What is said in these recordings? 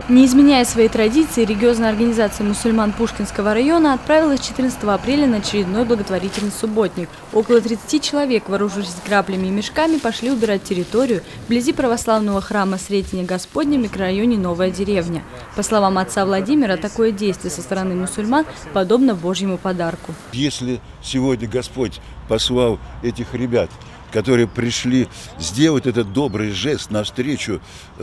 Не изменяя свои традиции, религиозная организация мусульман Пушкинского района отправилась 14 апреля на очередной благотворительный субботник. Около 30 человек, вооружившись граблями и мешками, пошли убирать территорию вблизи православного храма Сретения Господня в микрорайоне Новая Деревня. По словам отца Владимира, такое действие со стороны мусульман подобно Божьему подарку. Если сегодня Господь послал этих ребят, которые пришли сделать этот добрый жест навстречу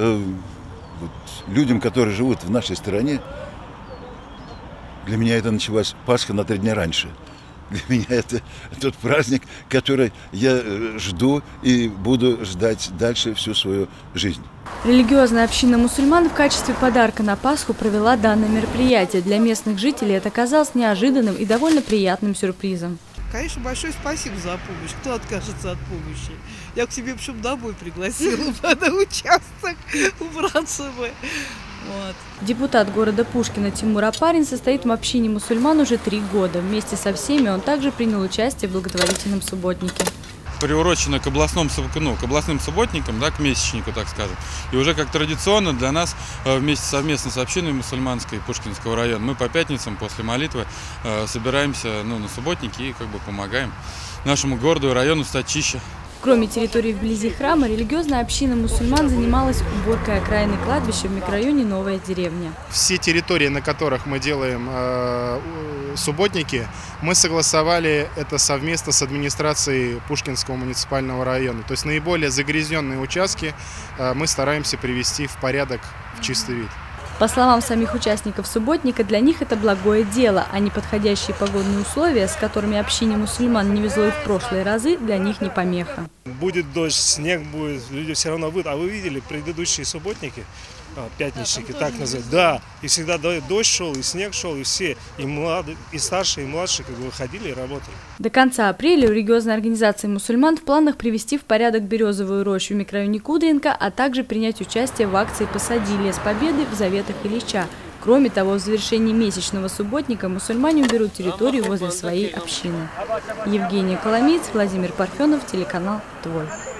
людям, которые живут в нашей стране, для меня это началась Пасха на 3 дня раньше. Для меня это тот праздник, который я жду и буду ждать дальше всю свою жизнь. Религиозная община мусульман в качестве подарка на Пасху провела данное мероприятие. Для местных жителей это оказалось неожиданным и довольно приятным сюрпризом. Конечно, большое спасибо за помощь. Кто откажется от помощи? Я к себе причем домой пригласила на участок убраться бы. Вот. Депутат города Пушкина Тимур Апарин состоит в общине мусульман уже 3 года. Вместе со всеми он также принял участие в благотворительном субботнике. Приурочено к областным субботникам, да, к месячнику, так скажем. И уже как традиционно для нас совместно с общиной мусульманской Пушкинского района мы по пятницам после молитвы собираемся на субботники и помогаем нашему городу и району стать чище. Кроме территории вблизи храма, религиозная община мусульман занималась уборкой окраины кладбища в микрорайоне Новая Деревня. Все территории, на которых мы делаем субботники, мы согласовали это совместно с администрацией Пушкинского муниципального района. То есть наиболее загрязненные участки мы стараемся привести в порядок, в чистый вид. По словам самих участников субботника, для них это благое дело, а неподходящие погодные условия, с которыми общине мусульман не везло и в прошлые разы, для них не помеха. Будет дождь, снег будет, люди все равно выйдут. А вы видели предыдущие субботники, пятничники, так называют? Да, и всегда дождь шел, и снег шел, и все, и молодые, и старшие, и младшие выходили и работали. До конца апреля у религиозной организации мусульман в планах привести в порядок березовую рощу в микрорайоне Кудринка, а также принять участие в акции «Посади лес Победы» в Заветах Ильича. Кроме того, в завершении месячного субботника мусульмане уберут территорию возле своей общины. Евгения Коломиец, Владимир Парфенов, телеканал «Твой».